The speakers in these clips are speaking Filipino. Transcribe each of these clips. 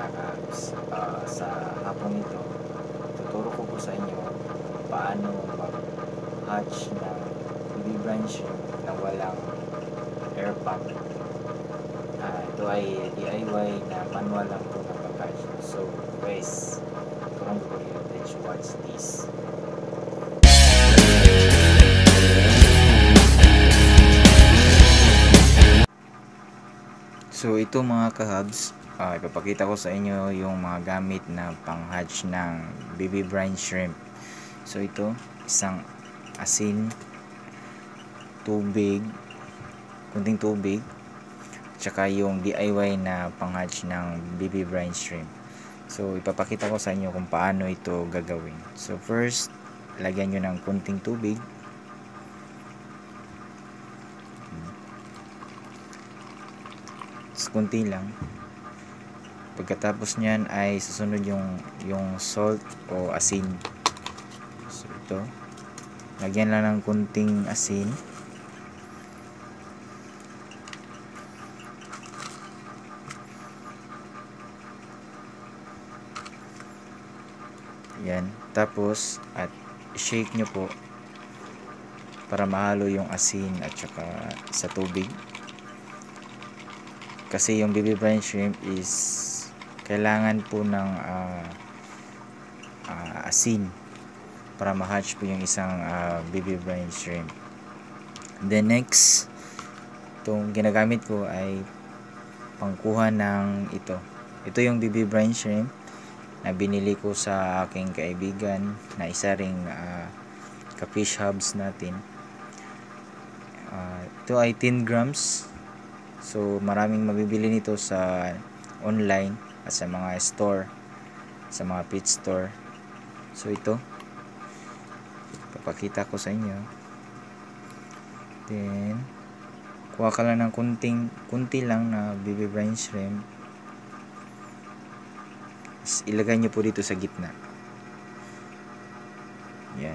mga kabs. Sa hapon ito, tuturo ko po sa inyo paano mag-hatch ng baby brine shrimp na walang air pump. Ito ay DIY na manual lang po na pag-hatch. So guys, turuan ko kayo. Let's watch this. So ito mga kahabs, ipapakita ko sa inyo yung mga gamit na pang-hatch ng baby brine shrimp. So ito, isang asin, tubig, kunting tubig, tsaka yung DIY na pang-hatch ng baby brine shrimp. So ipapakita ko sa inyo kung paano ito gagawin. So first, lagyan nyo ng kunting tubig. Kunti lang. Pagkatapos niyan ay susunod yung salt o asin. So ito, lagyan lang ng kunting asin. Yan. Tapos at shake nyo po para mahalo yung asin at saka sa tubig. Kasi yung baby brine shrimp is kailangan po ng asin para ma-hatch po yung isang baby brine shrimp. Then next, itong ginagamit ko ay pangkuha ng ito. Ito yung baby brine shrimp na binili ko sa aking kaibigan na isa ring ka-fish hubs natin. Ito ay 10 grams. So maraming mabibili nito sa online at sa mga store, sa mga pet store. So ito, papakita ko sa inyo. Then kuha ka lang ng kunti lang na baby brine shrimp. Ilagay nyo po dito sa gitna. Yan.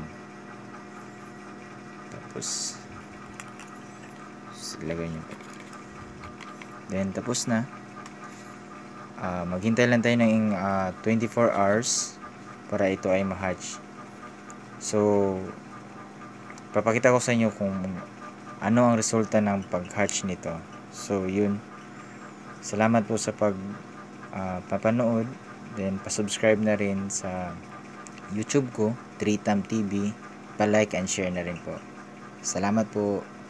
Tapos ilagay nyo po. Then tapos na. Maghintay lang tayo ng 24 hours para ito ay ma-hatch. So papakita ko sa inyo kung ano ang resulta ng pag-hatch nito. So yun. Salamat po sa papanood. Then pa-subscribe na rin sa YouTube ko, Tritam TV. Pa-like and share na rin po. Salamat po.